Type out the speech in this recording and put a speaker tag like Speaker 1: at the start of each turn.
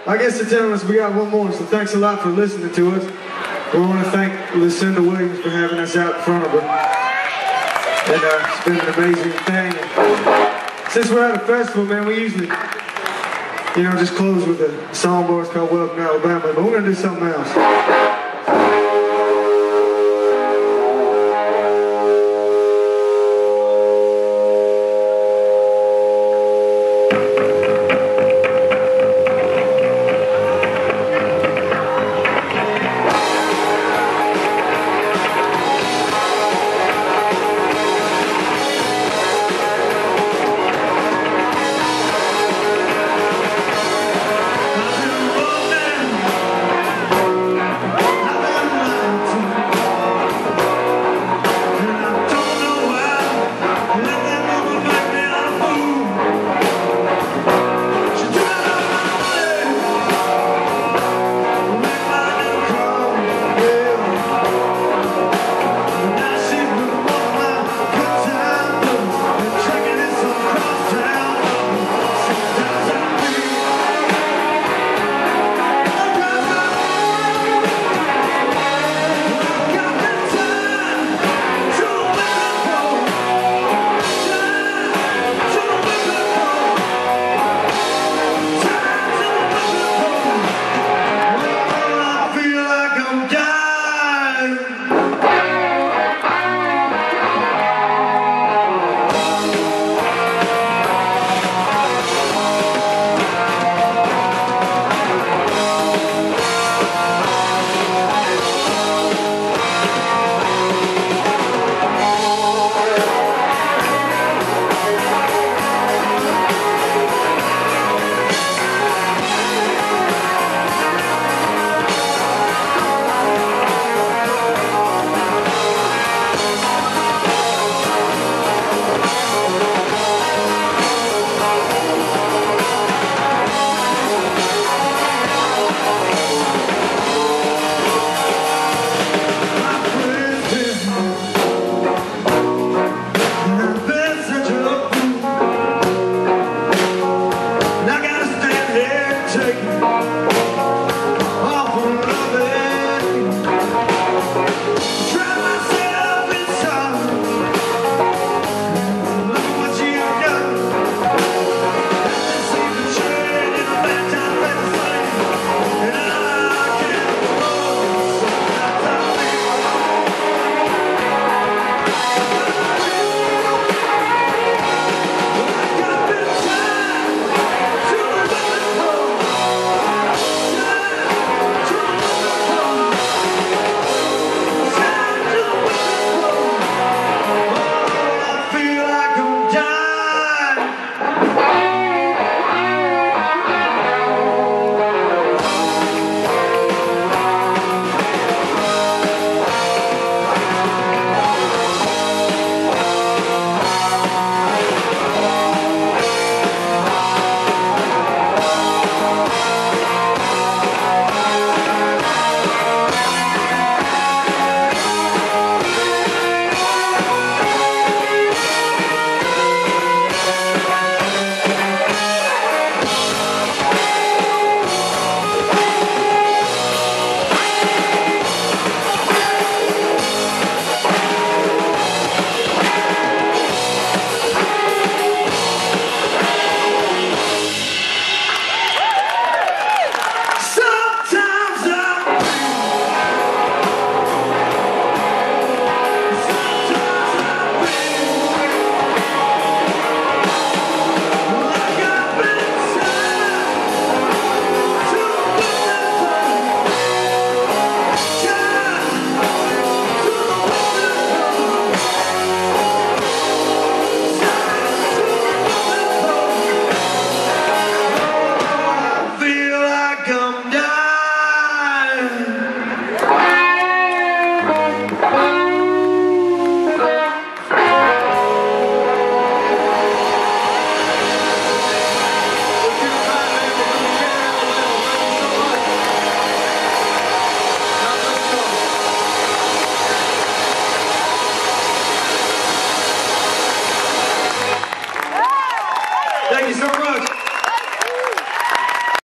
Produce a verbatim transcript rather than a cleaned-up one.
Speaker 1: I guess they're telling us we got one more, so thanks a lot for listening to us. We want to thank Lucinda Williams for having us out in front of her. And uh, it's been an amazing thing. And since we're at a festival, man, we usually, you know, just close with a song boys called Welcome to Alabama, but we're going to do something else.